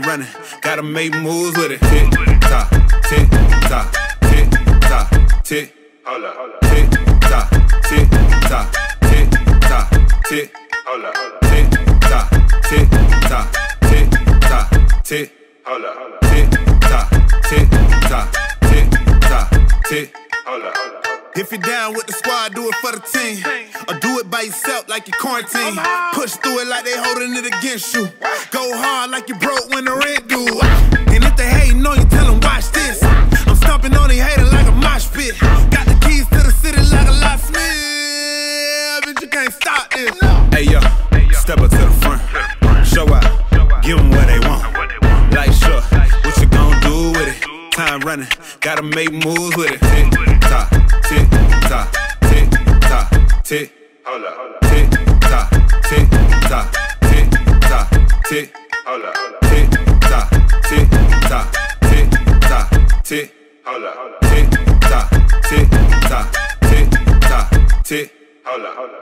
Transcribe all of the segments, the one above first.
running, gotta make moves with it. Tick tock, tick tock, tick tock, tick. Hold up, tick tock, tick tock, tick tock, tick. Hold up, tick tock, tick tock, tick tock, tick. Hold up, tick tock, tick tock, tick tock, tick. Hold up. If you're down with the squad, do it for the team. Or do it by yourself like you're quarantined. Push through it like they holding it against you. Go hard like you broke when the rent due. And if they hating on you, tell them watch this. I'm stomping on these haters like a mosh pit. Got the keys to the city like a locksmith. Bitch, you can't stop this. Hey yo, step up to the front. Show out, give them what they want. Like sure, what you gon' do with it? Time running, gotta make moves with it. Tick tock, tick tock, tick tock, tick. Hold up, tick tock, tick tock, tick tock, tick. Hold up, tick tock, tick tock, tick tock, tick. Hold up, tick tock, tick tock, tick tock, tick. Hold up.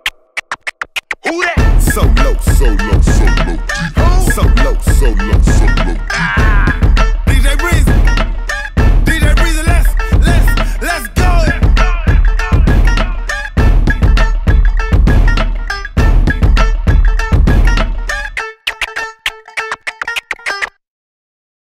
Who that? So low, so low, so low. So low, so low, so low.